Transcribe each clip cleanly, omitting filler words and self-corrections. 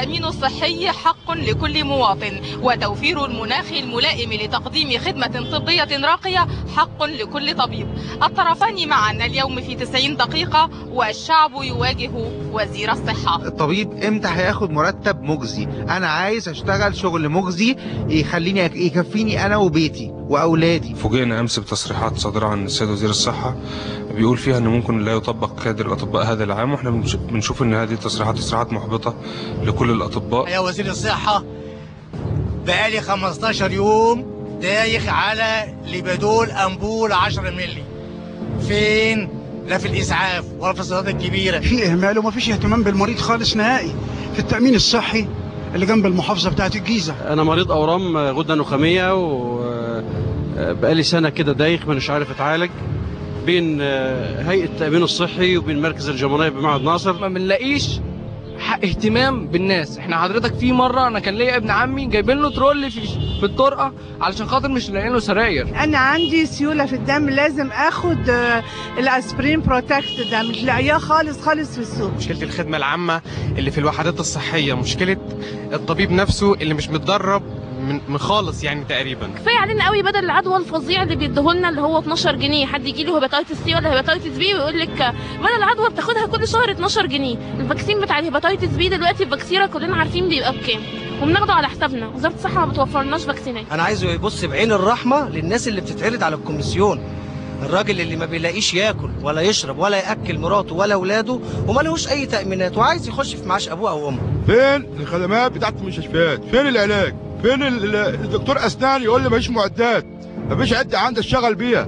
التأمين الصحي حق لكل مواطن، وتوفير المناخ الملائم لتقديم خدمة طبية راقية حق لكل طبيب. الطرفان معا اليوم في 90 دقيقة والشعب يواجه وزير الصحة. الطبيب امتى هياخد مرتب مجزي؟ انا عايز اشتغل شغل مجزي يخليني يكفيني انا وبيتي واولادي. فوجئنا امس بتصريحات صادرة عن السيد وزير الصحة بيقول فيها ان ممكن لا يطبق كادر الاطباء هذا العام، واحنا بنشوف ان هذه تصريحات محبطة لكل الاطباء. يا وزير الصحة، بقالي 15 يوم دايخ على ليبيدول امبول 10 مللي. فين؟ لا في الاسعاف ولا في الصيدليات الكبيره. في اهمال وما فيش اهتمام بالمريض خالص نهائي في التامين الصحي اللي جنب المحافظه بتاعت الجيزه. انا مريض اورام غده نخاميه وبقالي سنه كده دايخ مش عارف اتعالج بين هيئه التامين الصحي وبين مركز الجمهوريه بمعهد ناصر. ما بنلاقيش اهتمام بالناس. احنا حضرتك في مره انا كان ليا ابن عمي جايبين له ترول في الطرقه علشان خاطر مش لاقيين له سراير. انا عندي سيوله في الدم، لازم اخد الاسبرين بروتكت ده، مش لاقياه خالص في السوق. مشكله الخدمه العامه اللي في الوحدات الصحيه، مشكله الطبيب نفسه اللي مش متدرب من خالص يعني تقريبا. كفايه علينا قوي بدل العدوى الفظيع اللي بيديهولنا اللي هو 12 جنيه، حد يجي له هيباتيتس سي ولا هيباتيتس بي ويقول لك بدل العدوى بتاخدها كل شهر 12 جنيه. الفاكسين بتاع الهيباتيتس بي دلوقتي الفاكسيره كلنا عارفين بيبقى بكام وبناخده على حسابنا، وزاره الصحه ما بتوفرلناش فاكسينات. انا عايزه يبص بعين الرحمه للناس اللي بتتعرض على الكوميسيون، الراجل اللي ما بيلاقيش ياكل ولا يشرب ولا ياكل مراته ولا اولاده وما لهوش اي تامينات وعايز يخش في معاش ابوه او امه. فين الخدمات بتاعت المستشفيات؟ فين العلاج؟ فين الدكتور اسنان يقول لي مفيش معدات، مفيش عده عندي اشتغل بيها.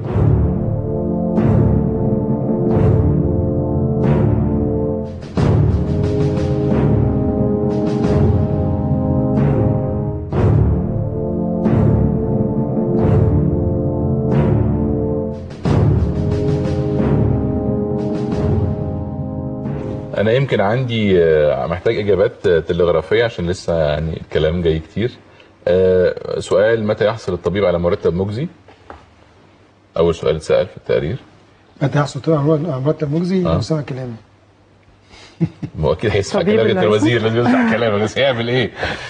أنا يمكن عندي محتاج إجابات تلغرافية عشان لسه يعني الكلام جاي كتير. سؤال: متى يحصل الطبيب على مرتب مجزي؟ أول سؤال اتسأل في التقرير. متى يحصل الطبيب على مرتب مجزي؟ لو سمع كلامي. ما هو أكيد هيسمع كلام الوزير، لازم يسمع كلامك، بس هيعمل إيه؟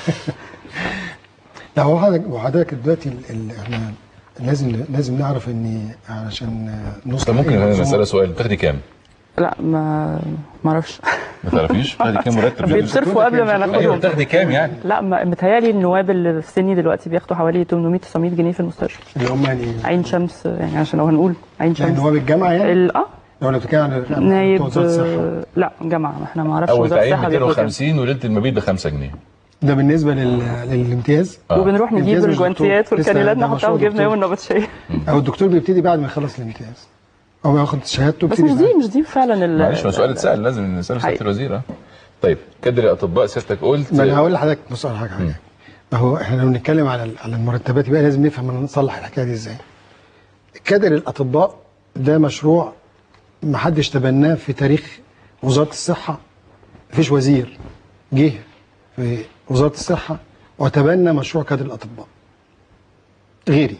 لا هو حضرتك دلوقتي احنا لازم نعرف إن علشان نوصل. طب ممكن نسأله سؤال: بتاخدي كام؟ لا ما اعرفش. ما تعرفيش؟ بتاخدي كام مرتب؟ بيتصرفوا قبل ما ناخدهم. ايوه بتاخدي كام يعني؟ لا متهيألي النواب اللي في سني دلوقتي بياخدوا حوالي 800 900 جنيه في المستشفى. اللي هم يعني عين شمس، يعني عشان لو هنقول عين شمس. يعني نواب الجامعه يعني؟ لو انا بتتكلم عن نايب لا جامعه، ما احنا ما نعرفش. اول تعيين 250 وليله المبيت ب 5 جنيه. ده بالنسبه للامتياز. وبنروح نجيب الجوانتيات والكانيلات نحطها في جيبنا يوم النبطشيه. او الدكتور بيبتدي بعد ما يخلص الامتياز او ياخد شهادته. بس مش دي فعلا معلش، ما سؤال اتسال لازم نساله سياده الوزير. طيب كادر الاطباء سيادتك قلت. ما انا هقول لحضرتك بص على حاجه. ما هو احنا لو بنتكلم على المرتبات يبقى لازم نفهم نصلح الحكايه دي ازاي. كادر الاطباء ده مشروع ما حدش تبناه في تاريخ وزاره الصحه. مفيش وزير جه في وزاره الصحه وتبنى مشروع كادر الاطباء غيري.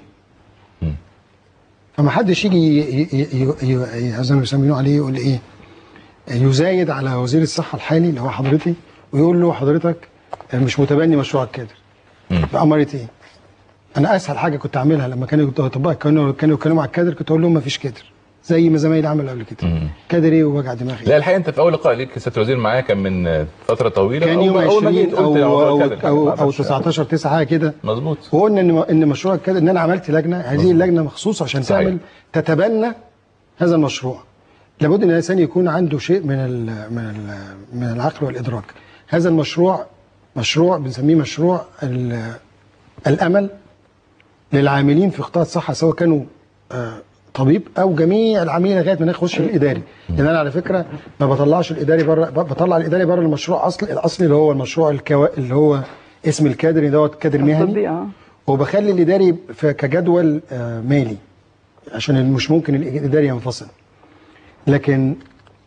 فما حدش يجي زي ما بيسمينوه عليه يقول ايه، يزايد على وزير الصحه الحالي اللي هو حضرتك ويقول له حضرتك مش متبني مشروع الكادر. بأمارة ايه؟ انا اسهل حاجه كنت اعملها لما كانوا الاطباء كانوا يتكلموا على الكادر كنت اقول لهم ما فيش كادر، زي ما زمايلي عملوا قبل كده. كادر ايه ووجع دماغي؟ لا الحقيقه انت في اول لقاء ليك سياده الوزير معايا كان من فتره طويله، كان يوم 20 او 19/9 حاجه كده. مظبوط. وقلنا ان مشروع الكادر ان انا عملت لجنه، هذه اللجنه مخصوص عشان تعمل تتبنى هذا المشروع. لابد ان الانسان يكون عنده شيء من العقل والادراك. هذا المشروع مشروع بنسميه مشروع الامل للعاملين في قطاع الصحه، سواء كانوا طبيب او جميع العاملين لغايه ما نخش الاداري. لان انا على فكره ما بطلعش الاداري بره، بطلع الاداري بره المشروع الاصلي اللي هو المشروع اللي هو اسم الكادر دوت كادر مهني. وبخلي الاداري كجدول مالي عشان مش ممكن الاداري ينفصل. لكن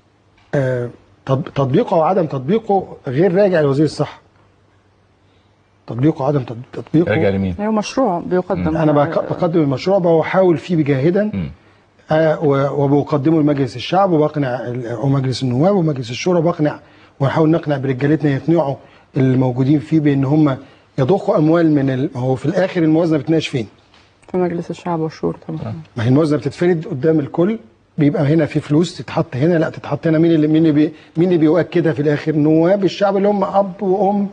تطبيقه او عدم تطبيقه غير راجع لوزير الصحه. تطبيقه وعدم تطبيقه راجع لمين؟ هو مشروع بيقدم. انا بقدم المشروع بحاول فيه بجاهدا وبقدمه لمجلس الشعب وبقنع ومجلس النواب ومجلس الشورى، وبقنع ونحاول نقنع برجالتنا يقنعوا الموجودين فيه بان هم يضخوا اموال من هو في الاخر الموازنه بتناقش فين؟ في مجلس الشعب والشورى طبعا. ما هي الموازنه بتتفرد قدام الكل، بيبقى هنا في فلوس تتحط هنا، لا تتحط هنا. مين اللي بيؤكدها في الاخر؟ نواب الشعب اللي هم اب وام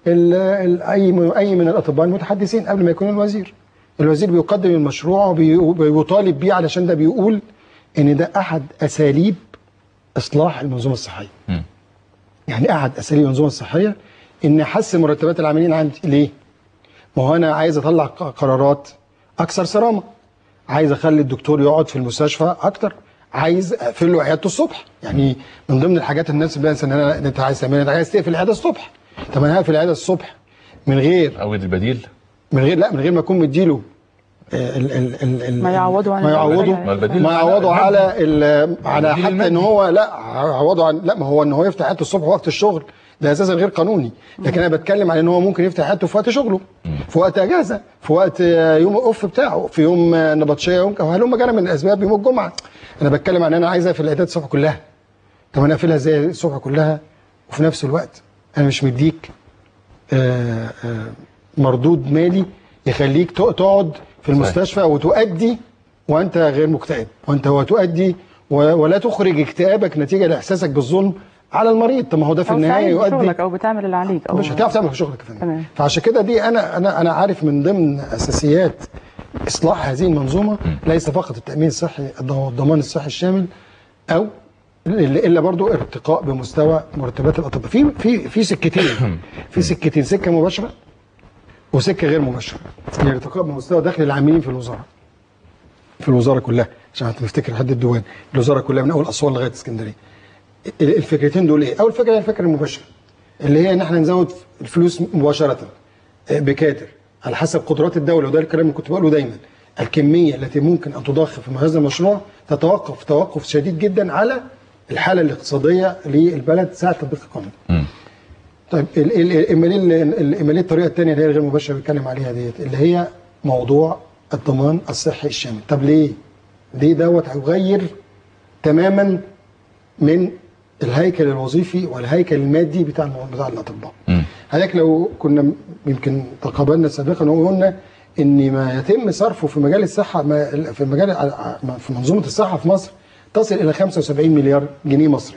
اي من الاطباء المتحدثين قبل ما يكون الوزير. الوزير بيقدم المشروع وبيطالب بيه علشان ده بيقول ان ده احد اساليب اصلاح المنظومه الصحيه. يعني احد اساليب المنظومه الصحيه ان احسن مرتبات العاملين عندي. ليه؟ ما هو انا عايز اطلع قرارات اكثر صرامه، عايز اخلي الدكتور يقعد في المستشفى اكتر، عايز اقفل له عيادته الصبح. يعني من ضمن الحاجات الناس بتنسى ان انت عايز تعملها، انت عايز تقفل العياده الصبح. طب انا هقفل العياده الصبح من غير او البديل، من غير ما اكون مديله ما يعوضوا على حتى ان هو لا يعوضوا عن لا، ما هو ان هو يفتح عيادته الصبح وقت الشغل ده اساسا غير قانوني. لكن انا بتكلم عن ان هو ممكن يفتح عيادته في وقت شغله، في وقت اجازه، في وقت يوم اوف بتاعه، في يوم نبطشيه، يوم هلم جرى من الاسباب، يوم الجمعه. انا بتكلم عن انا عايز اقفل العيادات الصبح كلها. طب انا اقفلها ازاي الصبح كلها وفي نفس الوقت انا مش مديك مردود مالي يخليك تقعد في المستشفى وتؤدي وانت غير مكتئب، وتؤدي ولا تخرج اكتئابك نتيجه لاحساسك بالظلم على المريض. طب ما هو ده في النهايه يؤدي شغلك او بتعمل اللي عليك مش هتعرف تعمل شغلك يا فندم. فعشان كده دي انا عارف من ضمن اساسيات اصلاح هذه المنظومه ليس فقط التامين الصحي الضمان الصحي الشامل او الا برضو ارتقاء بمستوى مرتبات الاطباء. في سكتين، سكه مباشره وسكه غير مباشره. يعني ارتقاء بمستوى دخل العاملين في الوزاره كلها، عشان نفتكر حد الديوان، الوزاره كلها من اول اسوان لغايه اسكندريه. الفكرتين دول ايه؟ اول فكره هي الفكره المباشره اللي هي ان احنا نزود الفلوس مباشره بكادر على حسب قدرات الدوله، وده الكلام اللي كنت بقوله دايما. الكميه التي ممكن ان تضخ في هذا المشروع تتوقف توقف شديد جدا على الحاله الاقتصاديه للبلد ساعه تطبيق القانون. طيب الايميليه الطريقه الثانيه اللي هي الغير مباشره اللي بنتكلم عليها ديت اللي هي موضوع الضمان الصحي الشامل. طب ليه دوت هيغير تماما من الهيكل الوظيفي والهيكل المادي بتاع الاطباء. حضرتك لو كنا يمكن تقابلنا سابقا وقلنا ان ما يتم صرفه في مجال الصحه في منظومه الصحه في مصر تصل الى 75 مليار جنيه مصري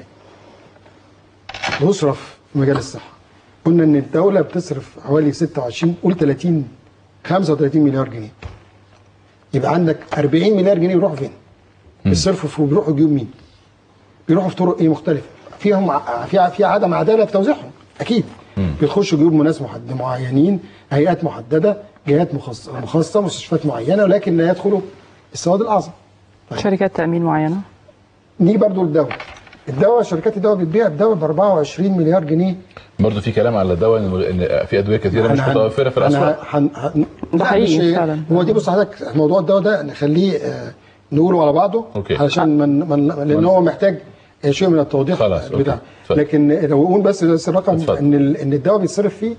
يصرف في مجال الصحه. قلنا ان الدوله بتصرف حوالي 26 قول 35 مليار جنيه. يبقى عندك 40 مليار جنيه بيروحوا فين؟ بيصرفوا بيروحوا جيوب مين؟ بيروحوا في طرق ايه مختلفه؟ في عدم عداله في توزيعهم اكيد. بيخشوا جيوب ناس معينين، هيئات محدده، جهات مخصصه، مستشفيات معينه، ولكن لا يدخلوا السواد الاعظم. طيب. شركات تامين معينه. نيجي برضو الدواء شركات الدواء بتبيع الدواء ب 24 مليار جنيه. برضه في كلام على الدواء ان في ادويه كثيره مش متوفره في الاسواق. ده حقيقي فعلا. هو دي بص حضرتك موضوع الدواء ده نخليه نقوله على بعضه علشان لان هو محتاج شيء من التوضيح بتاعه. لكن لو نقول بس الرقم ان الدواء بيتصرف فيه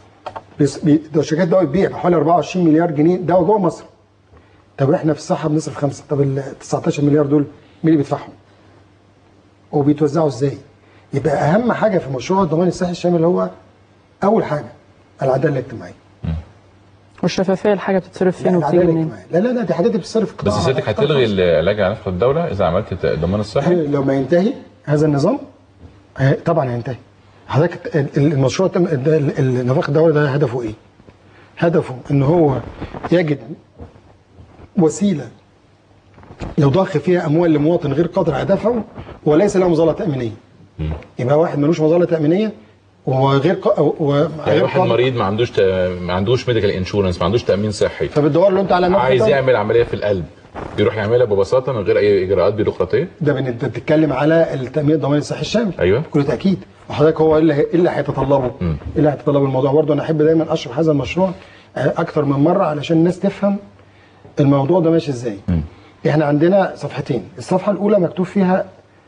شركات الدواء بتبيع حوالي 24 مليار جنيه دواء جوه مصر. طب احنا في الصحه بنصرف 5، طب ال 19 مليار دول مين اللي بيدفعهم؟ وبيتوزعوا ازاي؟ يبقى اهم حاجه في مشروع الضمان الصحي الشامل هو اول حاجه العداله الاجتماعيه. والشفافيه، الحاجه بتتصرف فين وبتيجي منين؟ لا دي حاجات بتتصرف بس سيادتك هتلغي العلاج على نفقه الدوله اذا عملت الضمان الصحي؟ لو ما ينتهي هذا النظام طبعا هينتهي. حضرتك المشروع نفقه الدوله ده هدفه ايه؟ هدفه ان هو يجد وسيله يضخ فيها اموال لمواطن غير قادر على دفعه وليس له مظله تامينيه. يبقى واحد ملوش مظله تامينيه وغير يعني واحد مريض ما عندوش ميديكال انشورنس، ما عندوش تامين صحي، فبتدور له انت على عايز يعمل عمليه في القلب يروح يعملها ببساطه من غير اي اجراءات بيروقراطيه. ده انت بتتكلم على التامين الضماني الصحي الشامل. ايوه بكل تاكيد. وحضرتك هو اللي هيتطلبه اللي هيتطلبه الموضوع. برضه انا احب دايما اشرح هذا المشروع اكثر من مره علشان الناس تفهم الموضوع ده ماشي ازاي. احنا عندنا صفحتين، الصفحه الاولى مكتوب فيها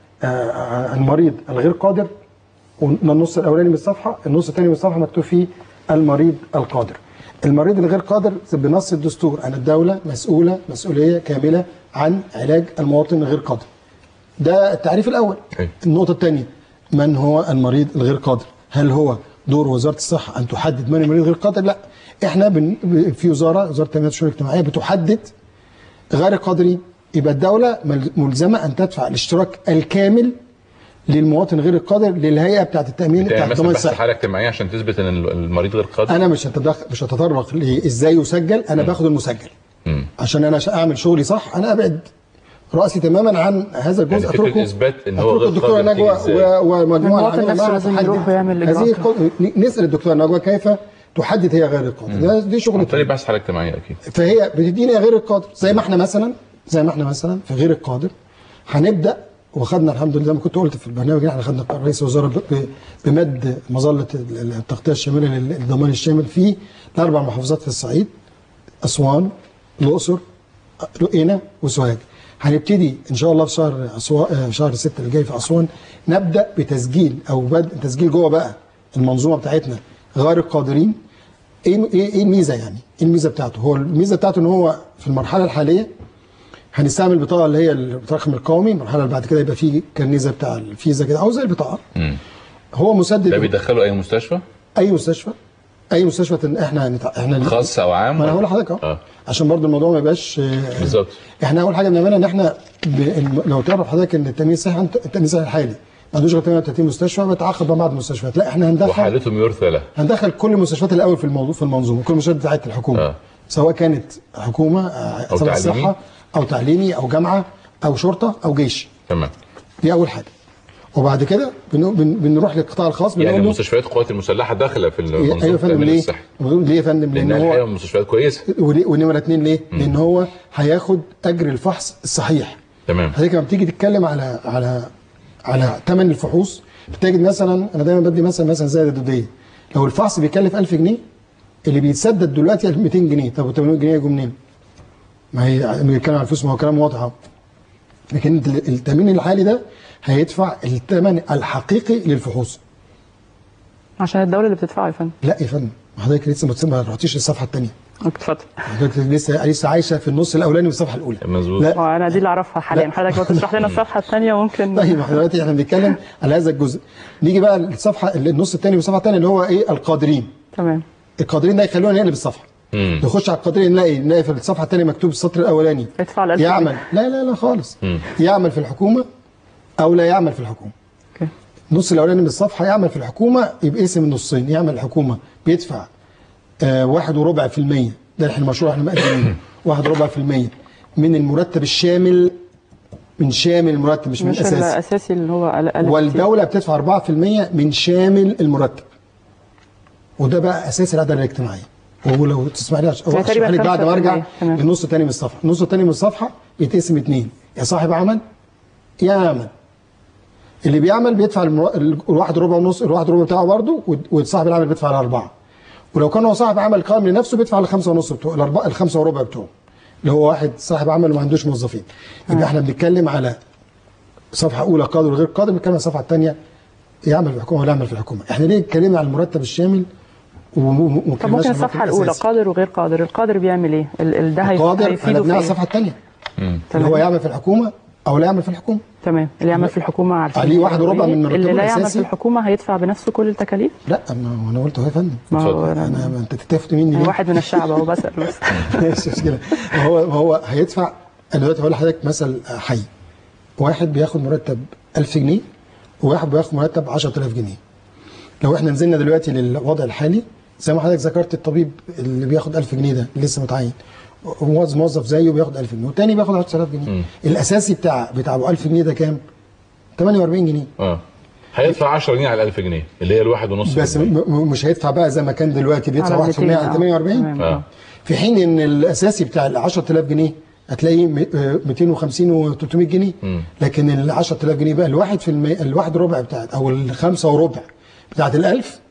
المريض الغير قادر، والنص الاولاني من الصفحه، النص الثاني من الصفحه مكتوب فيه المريض القادر. المريض الغير قادر بنص الدستور ان الدوله مسؤوليه كامله عن علاج المواطن الغير قادر. ده التعريف الاول. النقطه الثانيه، من هو المريض الغير قادر؟ هل هو دور وزاره الصحه ان تحدد من المريض غير قادر، لا احنا في وزاره التنميه والشؤون الاجتماعيه بتحدد غير القادرين، يبقى الدوله ملزمه ان تدفع الاشتراك الكامل للمواطن غير القادر للهيئه بتاعت التامين بتاعت الضمان الصحي. حاله اجتماعيه عشان تثبت ان المريض غير قادر. انا مش هتطرق ازاي يسجل، انا باخد المسجل عشان انا اعمل شغلي صح. انا ابعد راسي تماما عن هذا الجزء، يعني فكره اثبات ان هو غير الدكتوره نجوى ومجموعه هذه نسال الدكتوره نجوى كيف تحدد هي غير القادر. دي شغلتها. طيب بحث حاله اجتماعيه اكيد. فهي بتديني غير القادر زي ما احنا مثلا في غير القادر هنبدا، وخدنا الحمد لله زي ما كنت قلت في البرنامج احنا خدنا قرار رئيس الوزراء بمد مظله التغطيه الشامله للضمان الشامل في ال4 محافظات في الصعيد، اسوان، الاقصر، قنا وسوهاج. هنبتدي ان شاء الله في شهر 6 اللي جاي في اسوان نبدا بتسجيل او بدء تسجيل جوه بقى المنظومه بتاعتنا غير القادرين. ايه الميزه يعني؟ ايه الميزه بتاعته؟ هو الميزه بتاعته ان هو في المرحله الحاليه هنستعمل البطاقه اللي هي الرقم القومي، المرحله اللي بعد كده يبقى في كارنيزه بتاع الفيزا كده او زي البطاقه. هو مسدد. ده بيدخله اي مستشفى؟ اي مستشفى احنا خاص او عام؟ ما انا هقول لحضرتك اهو عشان برضو الموضوع ما يبقاش بالظبط. احنا اول حاجه بنعملها ان احنا لو تعرف حضرتك ان التامين الصحي الحالي ما عندوش غير 38 مستشفى بيتعاقد مع بعض المستشفيات، لا احنا هندخل وحالتهم يرثى له، هندخل كل المستشفيات الاول في المنظومه، كل المستشفيات بتاعت الحكومه سواء كانت حكومه او تعليمي صحه او تعليمي او جامعه او شرطه او جيش. تمام. دي اول حاجه. وبعد كده بنروح للقطاع الخاص يعني مستشفيات القوات المسلحه داخله في المنظومه. ايوه يا فندم. ليه يا فندم؟ لان هو مستشفيات كويسه. ونمره 2 ليه؟ لان هو هياخد اجر الفحص الصحيح. تمام. حضرتك لما بتيجي تتكلم على ثمن الفحوص بتجد مثلا انا دايما بدي مثلا زي الدوديه، لو الفحص بيكلف 1000 جنيه اللي بيتسدد دلوقتي 200 جنيه، طب 800 جنيه يجوا منين؟ ما هي بنتكلم على الفلوس، ما هو كلام واضح اهو. لكن التامين الحالي ده هيدفع الثمن الحقيقي للفحوص عشان الدوله اللي بتدفعه يا فندم. لا يا فندم، حضرتك لسه ما رحتيش للصفحه الثانيه. اتفضل. حضرتك لسه عايشه في النص الاولاني من الصفحه الاولى. مظبوط. لا انا دي اللي اعرفها حاليا، حضرتك لو تشرح لنا الصفحه الثانيه ممكن. طيب دلوقتي احنا بنتكلم على هذا الجزء. نيجي بقى للصفحه النص الثاني والصفحه الثانيه اللي هو ايه؟ القادرين. تمام. القادرين ده يخلونا نقلب الصفحه. نخش على القادرين نلاقي في الصفحه الثانيه مكتوب السطر الاولاني ادفع ال 1000 يعمل لا خالص. يعمل في الحكومه او لا يعمل في الحكومه. اوكي. النص الاولاني من الصفحه يعمل في الحكومه يبقى اسم النصين. يعمل الحكومه بيدفع 1.25%، ده احنا المشروع احنا مقدمينه 1.25% من المرتب الشامل، من شامل المرتب مش من الاساسي. مش الاساسي اللي هو والدوله بتدفع 4% من شامل المرتب. وده بقى اساس العداله الاجتماعيه. ولو تسمح لي اشرح لك بعد ما ارجع للنص الثاني من الصفحه. النص الثاني من الصفحه يتقسم 2، يا صاحب عمل يا عمل. اللي بيعمل بيدفع الواحد ربع ونص، الواحد ربع بتاعه برضه، وصاحب العمل بيدفع الاربعه. ولو كان هو صاحب عمل قائم لنفسه بيدفع الخمسه ونص بتوعه، الخمسه وربع بتوعه، اللي هو واحد صاحب عمل وما عندوش موظفين. يبقى احنا بنتكلم على صفحه اولى قادر وغير قادر، بنتكلم على الصفحه الثانيه يعمل في الحكومه ولا يعمل في الحكومه. احنا ليه اتكلمنا على المرتب الشامل طب ممكن الصفحه الاولى قادر وغير قادر، القادر بيعمل ايه؟ ده هيفيده في ايه؟ الصفحه الثانيه اللي هو يعمل في الحكومه او لا يعمل في الحكومه. تمام. اللي يعمل في الحكومه عارفين عليه 1.4 من مرتبه اللي لا الاساسي. يعمل في الحكومه هيدفع بنفسه كل التكاليف؟ لا ما انا قلت اهو يا فندم. ما هو انت تتفت مني ليه؟ واحد من الشعب اهو بسال بس. ماشي مش كده. هو هيدفع. انا دلوقتي هقول لحضرتك مثل حي. واحد بياخد مرتب 1000 جنيه وواحد بياخد مرتب 10000 جنيه. لو احنا نزلنا دلوقتي للوضع الحالي زي ما حضرتك ذكرت، الطبيب اللي بياخد 1000 جنيه ده لسه متعين، موظف زيه بياخد 1000 جنيه والتاني بياخد 10000 جنيه. الاساسي بتاع ابو 1000 جنيه ده كام؟ 48 جنيه. هيدفع 10 جنيه على 1000 جنيه اللي هي الواحد ونص. بس مش هيدفع بقى زي ما كان دلوقتي بيدفع 1% على 48. في حين ان الاساسي بتاع ال 10000 جنيه هتلاقيه 250 و300 جنيه. لكن ال 10000 جنيه بقى الواحد ربع بتاعت او الخمسه وربع بتاعت ال 1000